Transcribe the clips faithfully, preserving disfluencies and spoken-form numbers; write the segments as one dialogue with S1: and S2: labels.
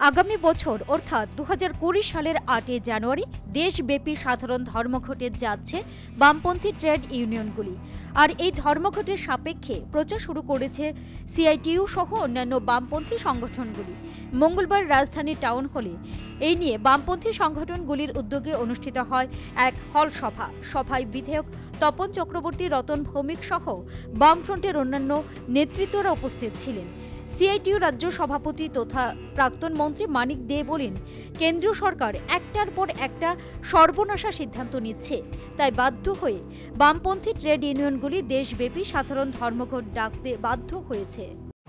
S1: আগামী বছর অর্থাৎ দু হাজার কুড়ি সালের আটই জানুয়ারি দেশব্যাপী সাধারণ ধর্মঘটে যাচ্ছে বামপন্থী ট্রেড ইউনিয়নগুলি। আর এই ধর্মঘটের সাপেক্ষে প্রচার শুরু করেছে সিআইটিইউ সহ অন্যান্য বামপন্থী সংগঠনগুলি। মঙ্গলবার রাজধানী টাউন হলে এই নিয়ে বামপন্থী সংগঠনগুলির উদ্যোগে অনুষ্ঠিত হয় এক হল সভা। সভায় বিধায়ক তপন চক্রবর্তী, রতন ভৌমিক সহ বামফ্রন্টের অন্যান্য নেতৃত্বরা উপস্থিত ছিলেন। সিআইটিইউ রাজ্য সভাপতি তথা প্রাক্তন মন্ত্রী মানিক দে বলেন, কেন্দ্রীয় সরকার একটার পর একটা সর্বনাশা সিদ্ধান্ত নিচ্ছে, তাই বাধ্য হয়ে বামপন্থী ট্রেড ইউনিয়নগুলি দেশব্যাপী সাধারণ ধর্মঘট ডাকতে বাধ্য হয়েছে।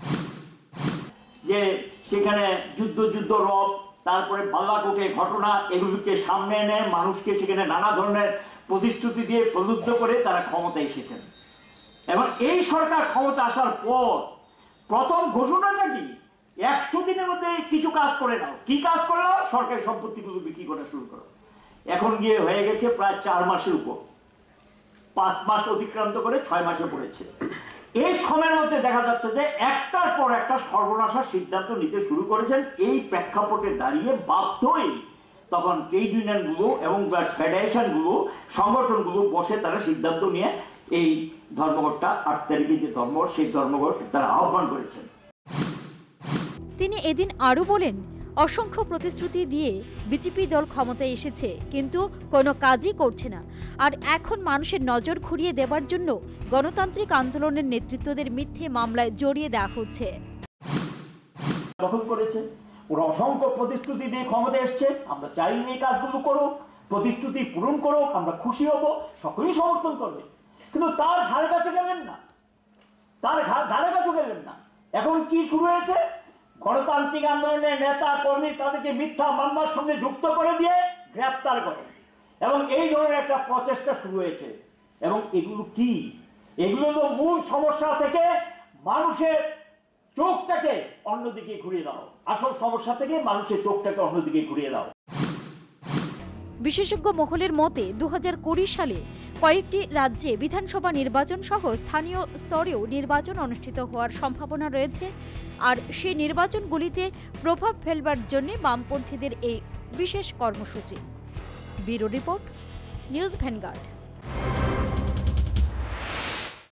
S2: যে সেখানে যুদ্ধ যুদ্ধ রব, তারপরে বাল্লাকোটে ঘটনা, এগুলোকে সামনে এনে মানুষকে সেখানে নানা ধরনের প্রতিশ্রুতি দিয়ে প্রলুব্ধ করে তারা ক্ষমতায় এসেছেন। এবং এই সরকার ক্ষমতা আসার পর প্রথম ঘোষণাটা কি, একশো দিনের মধ্যে কিছু কাজ করে নাও। কি কাজ করলো? সরকারি সম্পত্তিগুলো বিক্রি করা শুরু করো। এখন গিয়ে হয়ে গেছে প্রায় চার মাসের উপর, পাঁচ মাস অতিক্রান্ত করে ছয় মাসে পড়েছে। এই সময়ের মধ্যে দেখা যাচ্ছে যে একটার পর একটা সর্বনাশার সিদ্ধান্ত নিতে শুরু করেছেন। এই প্রেক্ষাপটে দাঁড়িয়ে বাধ্যই তখন ট্রেড ইউনিয়নগুলো এবং ফেডারেশনগুলো, সংগঠনগুলো বসে তারা সিদ্ধান্ত নিয়ে এই ধর্মঘটটা আট তারিখে যে ধর্মঘট, সেই ধর্মঘট তারা আহ্বান করেছেন।
S1: তিনি এদিন আরও বলেন, অসংখ্য প্রতিশ্রুতি দিয়ে বিজেপি দল ক্ষমতায় এসেছে, কিন্তু কোনো কাজই করছে না। আর এখন মানুষের নজর ঘুরিয়ে দেবার জন্য গণতান্ত্রিক আন্দোলনের নেতৃত্বদের মিথ্যে মামলায় জড়িয়ে দেওয়া হচ্ছে।
S2: দখল করেছে, ওরা অসংখ্য প্রতিশ্রুতি দিয়ে ক্ষমতা এসছে। আমরা চাই এই কাজগুলো করো, প্রতিশ্রুতি পূরণ করো, আমরা খুশি হব, সকলেই সমর্থন করবে। কিন্তু তার ধারে কাছে গেলেন না, তার ধারে কাছে গেলেন না। এখন কি শুরু হয়েছে? গণতান্ত্রিক আন্দোলনের নেতা কর্মী তাদেরকে মিথ্যা মামলার সঙ্গে যুক্ত করে দিয়ে গ্রেপ্তার করে, এবং এই ধরনের একটা প্রচেষ্টা শুরু হয়েছে। এবং এগুলো কি? এগুলো তো মূল সমস্যা থেকে মানুষের চোখটাকে অন্যদিকে ঘুরিয়ে দাও। আসল সমস্যা থেকে মানুষের চোখটাকে অন্যদিকে ঘুরিয়ে দাও।
S1: বিশেষজ্ঞ মহলের মতে দু হাজার কুড়ি সালে কয়েকটি রাজ্যে বিধানসভা নির্বাচন সহ স্থানীয় স্তরেও নির্বাচন অনুষ্ঠিত হওয়ার সম্ভাবনা রয়েছে। আর সেই নির্বাচনগুলিতে প্রভাব ফেলবার জন্য বামপন্থীদের এই বিশেষ কর্মসূচি। Bureau report, News vanguard.